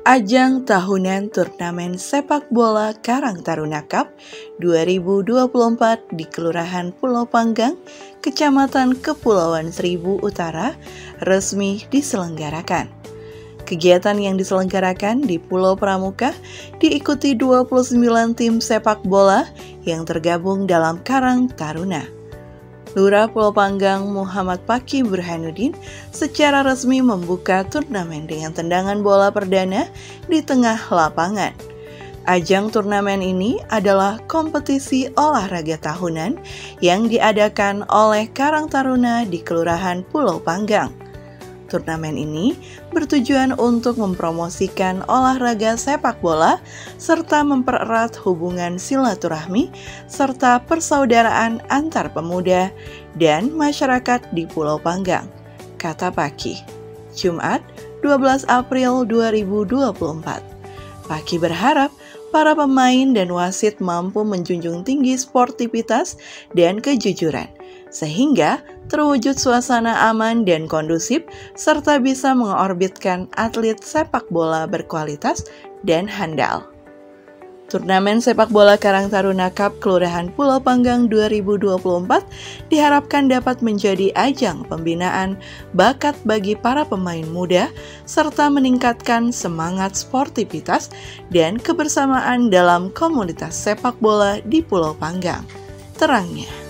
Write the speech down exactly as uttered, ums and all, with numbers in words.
Ajang tahunan turnamen sepak bola Karang Taruna Cup dua ribu dua puluh empat di Kelurahan Pulau Panggang, Kecamatan Kepulauan Seribu Utara, resmi diselenggarakan. Kegiatan yang diselenggarakan di Pulau Pramuka diikuti dua puluh sembilan tim sepak bola yang tergabung dalam Karang Taruna. Lurah Pulau Panggang Muhammad Paki Burhanuddin secara resmi membuka turnamen dengan tendangan bola perdana di tengah lapangan. Ajang turnamen ini adalah kompetisi olahraga tahunan yang diadakan oleh Karang Taruna di Kelurahan Pulau Panggang. Turnamen ini bertujuan untuk mempromosikan olahraga sepak bola serta mempererat hubungan silaturahmi serta persaudaraan antar pemuda dan masyarakat di Pulau Panggang, kata Paki. Jumat, dua belas April dua ribu dua puluh empat. Paki berharap para pemain dan wasit mampu menjunjung tinggi sportivitas dan kejujuran, sehingga terwujud suasana aman dan kondusif, serta bisa mengorbitkan atlet sepak bola berkualitas dan handal. Turnamen sepak bola Karang Taruna Cup Kelurahan Pulau Panggang dua ribu dua puluh empat diharapkan dapat menjadi ajang pembinaan bakat bagi para pemain muda, serta meningkatkan semangat sportivitas dan kebersamaan dalam komunitas sepak bola di Pulau Panggang, terangnya.